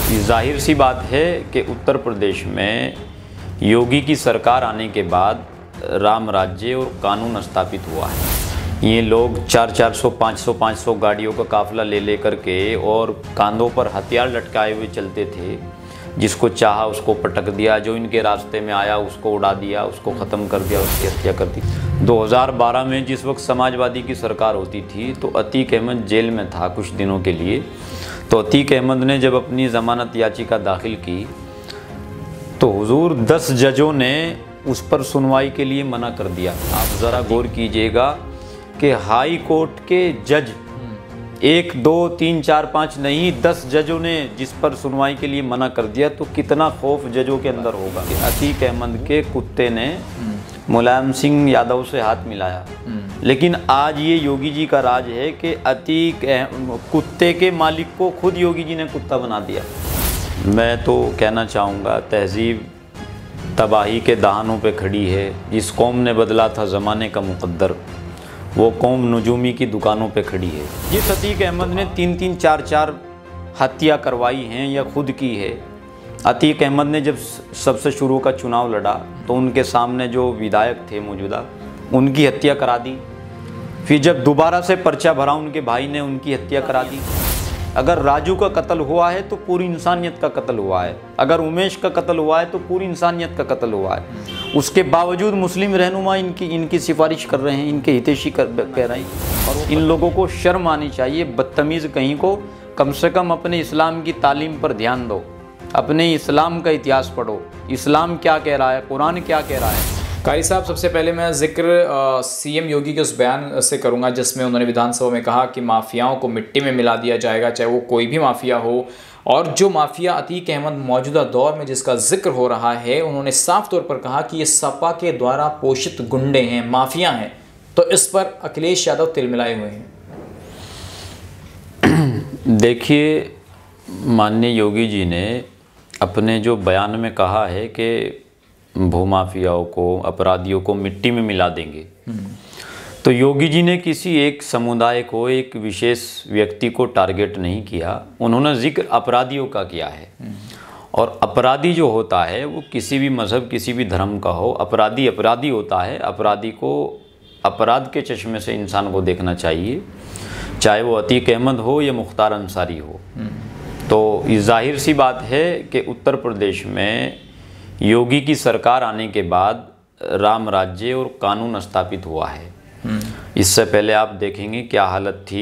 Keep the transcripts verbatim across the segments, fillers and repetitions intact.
जाहिर सी बात है कि उत्तर प्रदेश में योगी की सरकार आने के बाद राम राज्य और कानून स्थापित हुआ है। ये लोग चार चार सौ पाँच सौ पाँच सौ गाड़ियों का काफिला ले ले करके और कांधों पर हथियार लटकाए हुए चलते थे। जिसको चाहा उसको पटक दिया, जो इनके रास्ते में आया उसको उड़ा दिया, उसको ख़त्म कर दिया, उसकी हत्या कर दी। दो हज़ार बारह में जिस वक्त समाजवादी की सरकार होती थी तो अतीक अहमद जेल में था कुछ दिनों के लिए। तो अतीक अहमद ने जब अपनी ज़मानत याचिका दाखिल की तो हुजूर दस जजों ने उस पर सुनवाई के लिए मना कर दिया। आप ज़रा गौर कीजिएगा कि हाई कोर्ट के जज एक दो तीन चार पाँच नहीं दस जजों ने जिस पर सुनवाई के लिए मना कर दिया, तो कितना खौफ जजों के अंदर होगा। अतीक अहमद के कुत्ते ने मुलायम सिंह यादव से हाथ मिलाया, लेकिन आज ये योगी जी का राज है कि अतीक कुत्ते के मालिक को खुद योगी जी ने कुत्ता बना दिया। मैं तो कहना चाहूँगा तहजीब तबाही के दहानों पे खड़ी है। जिस कौम ने बदला था ज़माने का मुक़द्दर, वो कौम नजूमी की दुकानों पे खड़ी है। जिस अतीक अहमद ने तीन तीन चार चार हत्या करवाई हैं या खुद की है। अतीक अहमद ने जब सबसे शुरू का चुनाव लड़ा तो उनके सामने जो विधायक थे मौजूदा, उनकी हत्या करा दी। फिर जब दोबारा से पर्चा भरा उनके भाई ने, उनकी हत्या करा दी। अगर राजू का कत्ल हुआ है तो पूरी इंसानियत का कत्ल हुआ है। अगर उमेश का कत्ल हुआ है तो पूरी इंसानियत का कत्ल हुआ है। उसके बावजूद मुस्लिम रहनुमा इनकी इनकी सिफारिश कर रहे हैं, इनके हितैषी कर कह रहे हैं। और इन लोगों को शर्म आनी चाहिए। बदतमीज़ कहीं को कम से कम अपने इस्लाम की तालीम पर ध्यान दो, अपने इस्लाम का इतिहास पढ़ो। इस्लाम क्या कह रहा है, कुरान क्या कह रहा है। कारी साहब, सबसे पहले मैं जिक्र सीएम योगी के उस बयान से करूंगा जिसमें उन्होंने विधानसभा में कहा कि माफियाओं को मिट्टी में मिला दिया जाएगा, चाहे वो कोई भी माफिया हो। और जो माफिया अतीक अहमद मौजूदा दौर में जिसका जिक्र हो रहा है, उन्होंने साफ तौर पर कहा कि ये सपा के द्वारा पोषित गुंडे हैं, माफिया हैं। तो इस पर अखिलेश यादव तिलमिलाए हुए हैं। देखिए, माननीय योगी जी ने अपने जो बयान में कहा है कि भूमाफियाओं को, अपराधियों को मिट्टी में मिला देंगे, तो योगी जी ने किसी एक समुदाय को, एक विशेष व्यक्ति को टारगेट नहीं किया। उन्होंने जिक्र अपराधियों का किया है। और अपराधी जो होता है वो किसी भी मज़हब, किसी भी धर्म का हो, अपराधी अपराधी होता है। अपराधी को अपराध के चश्मे से इंसान को देखना चाहिए, चाहे वो अतीक अहमद हो या मुख्तार अंसारी हो। तो जाहिर सी बात है कि उत्तर प्रदेश में योगी की सरकार आने के बाद राम राज्य और कानून स्थापित हुआ है। इससे पहले आप देखेंगे क्या हालत थी,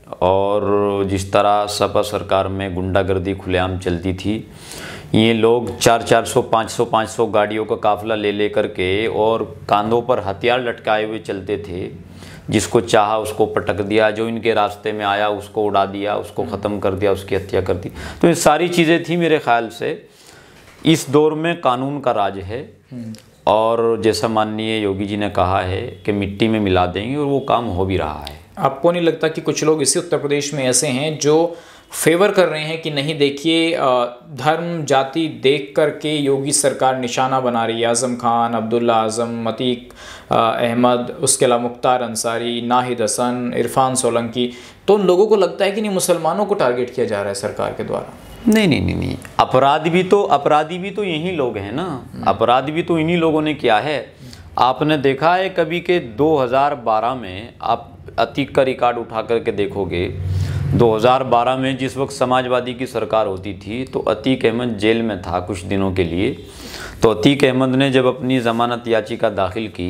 और जिस तरह सपा सरकार में गुंडागर्दी खुलेआम चलती थी। ये लोग चार चार सौ पाँच सौ पाँच सौ गाड़ियों का काफिला ले ले करके और कांधों पर हथियार लटकाए हुए चलते थे। जिसको चाहा उसको पटक दिया, जो इनके रास्ते में आया उसको उड़ा दिया, उसको ख़त्म कर दिया, उसकी हत्या कर दी। तो ये सारी चीज़ें थी। मेरे ख्याल से इस दौर में कानून का राज है, और जैसा माननीय योगी जी ने कहा है कि मिट्टी में मिला देंगे, और वो काम हो भी रहा है। आपको नहीं लगता कि कुछ लोग इसी उत्तर प्रदेश में ऐसे हैं जो फेवर कर रहे हैं कि नहीं, देखिए धर्म जाति देख करके योगी सरकार निशाना बना रही है। आज़म खान, अब्दुल्ला आज़म, अतीक अहमद, उसके अलावा मुख्तार अंसारी, नाहिद हसन, इरफान सोलंकी। तो उन लोगों को लगता है कि नहीं, मुसलमानों को टारगेट किया जा रहा है सरकार के द्वारा। नहीं नहीं नहीं नहीं अपराध भी तो अपराधी भी तो यही लोग हैं ना। अपराध भी तो इन्हीं लोगों ने किया है। आपने देखा है कभी के दो हज़ार बारह में, आप अतीक का रिकॉर्ड उठा करके देखोगे, दो हज़ार बारह में जिस वक्त समाजवादी की सरकार होती थी तो अतीक अहमद जेल में था कुछ दिनों के लिए। तो अतीक अहमद ने जब अपनी ज़मानत याचिका दाखिल की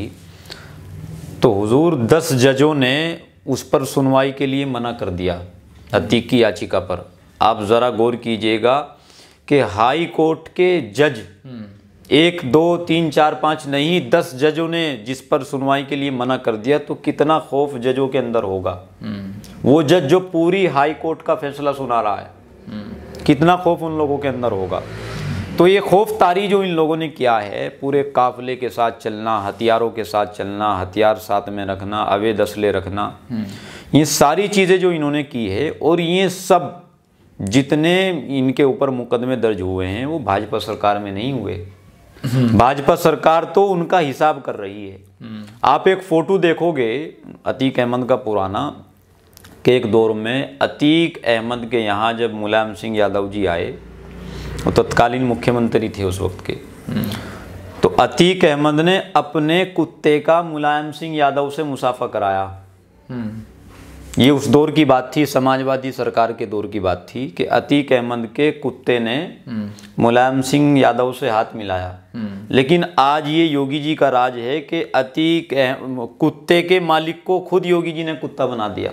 तो हुजूर दस जजों ने उस पर सुनवाई के लिए मना कर दिया, अतीक की याचिका पर। आप ज़रा गौर कीजिएगा कि हाई कोर्ट के जज एक दो तीन चार पाँच नहीं दस जजों ने जिस पर सुनवाई के लिए मना कर दिया, तो कितना खौफ जजों के अंदर होगा। वो जज जो पूरी हाई कोर्ट का फैसला सुना रहा है, कितना खौफ उन लोगों के अंदर होगा। तो ये खौफ तारी जो इन लोगों ने किया है, पूरे काफिले के साथ चलना, हथियारों के साथ चलना, हथियार साथ में रखना, अवैध असले रखना, ये सारी चीज़ें जो इन्होंने की है, और ये सब जितने इनके ऊपर मुकदमे दर्ज हुए हैं वो भाजपा सरकार में नहीं हुए। भाजपा सरकार तो उनका हिसाब कर रही है। आप एक फ़ोटो देखोगे अतीक अहमद का पुराना, के एक दौर में अतीक अहमद के यहाँ जब मुलायम सिंह यादव जी आए वो तत्कालीन मुख्यमंत्री थे उस वक्त के। तो अतीक अहमद ने अपने कुत्ते का मुलायम सिंह यादव से मुसाफा कराया। ये उस दौर की बात थी, समाजवादी सरकार के दौर की बात थी कि अतीक अहमद के कुत्ते ने मुलायम सिंह यादव से हाथ मिलाया। लेकिन आज ये योगी जी का राज है कि अतीक कुत्ते के मालिक को खुद योगी जी ने कुत्ता बना दिया।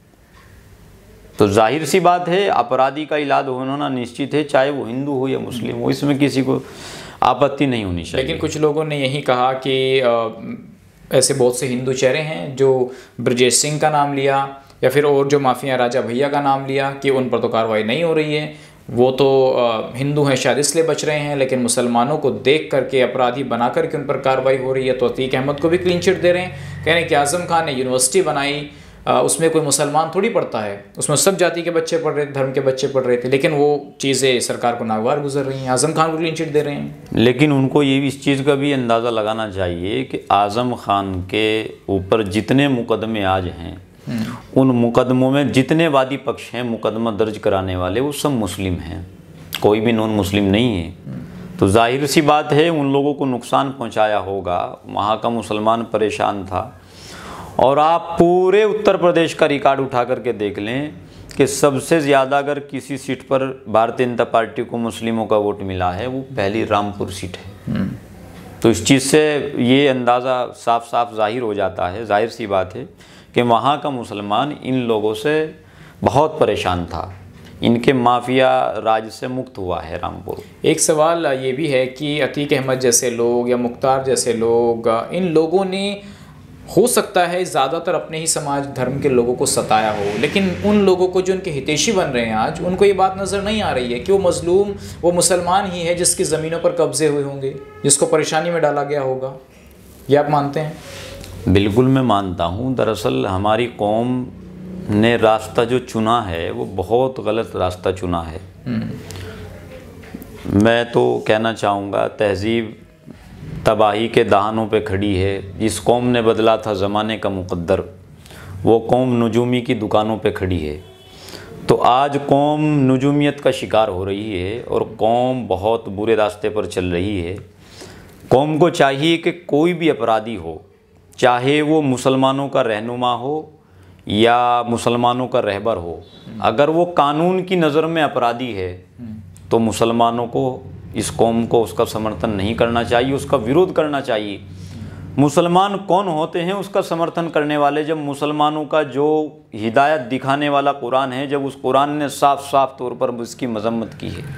तो जाहिर सी बात है अपराधी का इलाज होना निश्चित है, चाहे वो हिंदू हो या मुस्लिम हो, इसमें किसी को आपत्ति नहीं होनी चाहिए। लेकिन कुछ लोगों ने यही कहा कि आ, ऐसे बहुत से हिंदू चेहरे हैं जो ब्रजेश सिंह का नाम लिया या फिर और जो माफिया राजा भैया का नाम लिया कि उन पर तो कार्रवाई नहीं हो रही है, वो तो आ, हिंदू हैं शायद इसलिए बच रहे हैं, लेकिन मुसलमानों को देख करके अपराधी बना करके उन पर कार्रवाई हो रही है। तो अतीक अहमद को भी क्लीन चिट दे रहे हैं, कह रहे हैं कि आज़म खान ने यूनिवर्सिटी बनाई, आ, उसमें कोई मुसलमान थोड़ी पढ़ता है, उसमें सब जाति के बच्चे पढ़ रहे थे, धर्म के बच्चे पढ़ रहे थे, लेकिन वो चीज़ें सरकार को नागवार गुजर रही हैं। आज़म खान को क्लीन चिट दे रहे हैं। लेकिन उनको ये भी इस चीज़ का भी अंदाज़ा लगाना चाहिए कि आज़म खान के ऊपर जितने मुकदमे आज हैं, उन मुकदमों में जितने वादी पक्ष हैं मुकदमा दर्ज कराने वाले, वो सब मुस्लिम हैं, कोई भी नॉन मुस्लिम नहीं है। तो जाहिर सी बात है उन लोगों को नुकसान पहुंचाया होगा, वहाँ का मुसलमान परेशान था। और आप पूरे उत्तर प्रदेश का रिकॉर्ड उठा करके देख लें कि सबसे ज़्यादा अगर किसी सीट पर भारतीय जनता पार्टी को मुस्लिमों का वोट मिला है, वो पहली रामपुर सीट है। तो इस चीज़ से ये अंदाज़ा साफ साफ जाहिर हो जाता है, जाहिर सी बात है कि वहाँ का मुसलमान इन लोगों से बहुत परेशान था, इनके माफिया राज से मुक्त हुआ है रामपुर। एक सवाल ये भी है कि अतीक अहमद जैसे लोग या मुख्तार जैसे लोग, इन लोगों ने हो सकता है ज़्यादातर अपने ही समाज धर्म के लोगों को सताया हो, लेकिन उन लोगों को जो उनके हितैषी बन रहे हैं आज, उनको ये बात नज़र नहीं आ रही है कि वो मजलूम वो मुसलमान ही है जिसकी ज़मीनों पर कब्जे हुए होंगे, जिसको परेशानी में डाला गया होगा। ये आप मानते हैं? बिल्कुल मैं मानता हूँ। दरअसल हमारी कौम ने रास्ता जो चुना है वो बहुत गलत रास्ता चुना है। मैं तो कहना चाहूँगा तहज़ीब तबाही के दहानों पे खड़ी है। जिस कौम ने बदला था ज़माने का मुक़द्दर, वो कौम नजूमी की दुकानों पे खड़ी है। तो आज कौम नजूमियत का शिकार हो रही है और कौम बहुत बुरे रास्ते पर चल रही है। कौम को चाहिए कि कोई भी अपराधी हो, चाहे वो मुसलमानों का रहनुमा हो या मुसलमानों का रहबर हो, अगर वो कानून की नज़र में अपराधी है तो मुसलमानों को, इस कौम को उसका समर्थन नहीं करना चाहिए, उसका विरोध करना चाहिए। मुसलमान कौन होते हैं उसका समर्थन करने वाले? जब मुसलमानों का जो हिदायत दिखाने वाला कुरान है, जब उस कुरान ने साफ साफ तौर पर उसकी मजम्मत की है।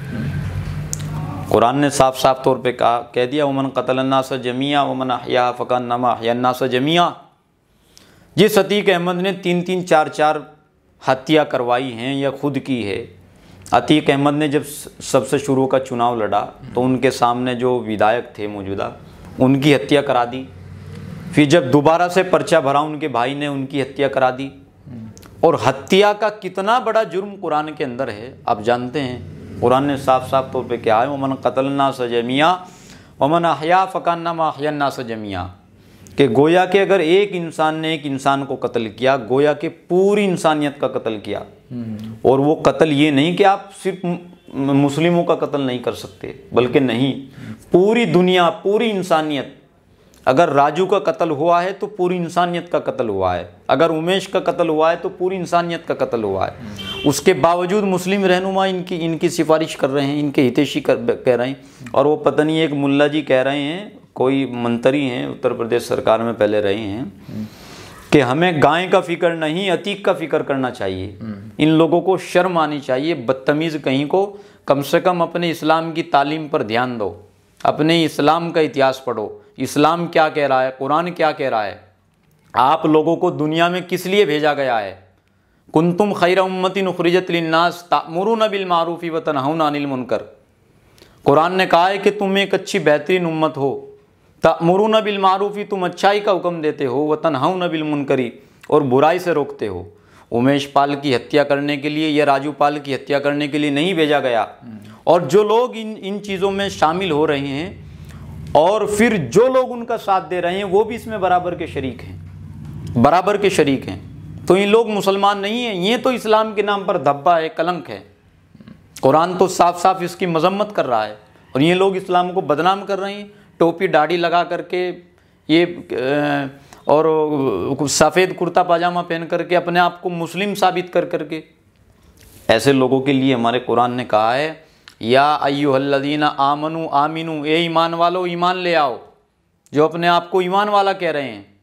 कुरान ने साफ साफ तौर पे कहा कह दिया वमन क़तलन्नास जमिया वमन अहया फ़कन्नमा अहयन्नास जमिया। जिस अतीक अहमद ने तीन तीन चार चार हत्या करवाई हैं या खुद की है, अतीक अहमद ने जब सबसे शुरू का चुनाव लड़ा तो उनके सामने जो विधायक थे मौजूदा, उनकी हत्या करा दी। फिर जब दोबारा से पर्चा भरा उनके भाई ने, उनकी हत्या करा दी। और हत्या का कितना बड़ा जुर्म कुरान के अंदर है आप जानते हैं। कुरान ने साफ साफ तौर पे क्या है, वमन क़तलन्नास जमिया वमन अहया फ़कन्नमा अहयन्नास जमिया, कि गोया के अगर एक इंसान ने एक इंसान को कत्ल किया, गोया के पूरी इंसानियत का कत्ल किया। और वो कत्ल ये नहीं कि आप सिर्फ मुस्लिमों का कत्ल नहीं कर सकते, बल्कि नहीं, पूरी दुनिया, पूरी इंसानियत। अगर राजू का कत्ल हुआ है तो पूरी इंसानियत का कत्ल हुआ है, अगर उमेश का कत्ल हुआ है तो पूरी इंसानियत का कत्ल हुआ है। उसके बावजूद मुस्लिम रहनुमा इनकी इनकी सिफारिश कर रहे हैं, इनके हितैषी कह रहे हैं। और वो पता नहीं एक मुल्ला जी कह रहे हैं, कोई मंत्री हैं उत्तर प्रदेश सरकार में पहले रहे हैं, कि हमें गाय का फिक्र नहीं अतीक का फिक्र करना चाहिए। इन लोगों को शर्म आनी चाहिए, बदतमीज़ कहीं को। कम से कम अपने इस्लाम की तालीम पर ध्यान दो, अपने इस्लाम का इतिहास पढ़ो, इस्लाम क्या कह रहा है, कुरान क्या कह रहा है। आप लोगों को दुनिया में किस लिए भेजा गया है? कुंतुम खैर उम्मतिन उखरिजत लिन्नास तामुरून बिल मारूफी व तनहौना अनिल मुनकर। कुरान ने कहा है कि तुम एक अच्छी बेहतरीन उम्मत हो। तामुरून बिल मारूफी, तुम अच्छाई का हुक्म देते हो, व तनहौना बिल मुनकरी, और बुराई से रोकते हो। उमेश पाल की हत्या करने के लिए या राजू पाल की हत्या करने के लिए नहीं भेजा गया। और जो लोग इन इन चीज़ों में शामिल हो रहे हैं और फिर जो लोग उनका साथ दे रहे हैं, वो भी इसमें बराबर के शरीक हैं, बराबर के शरीक हैं। तो ये लोग मुसलमान नहीं हैं, ये तो इस्लाम के नाम पर धब्बा है, कलंक है। कुरान तो साफ साफ इसकी मजम्मत कर रहा है, और ये लोग इस्लाम को बदनाम कर रहे हैं। टोपी दाढ़ी लगा करके ये और सफ़ेद कुर्ता पाजामा पहन करके अपने आप को मुस्लिम साबित कर करके, ऐसे लोगों के लिए हमारे कुरान ने कहा है या अय्युहल्लज़ीना आमनू आमिनू, ए ईमान वालो ईमान ले आओ। जो अपने आप को ईमान वाला कह रहे हैं,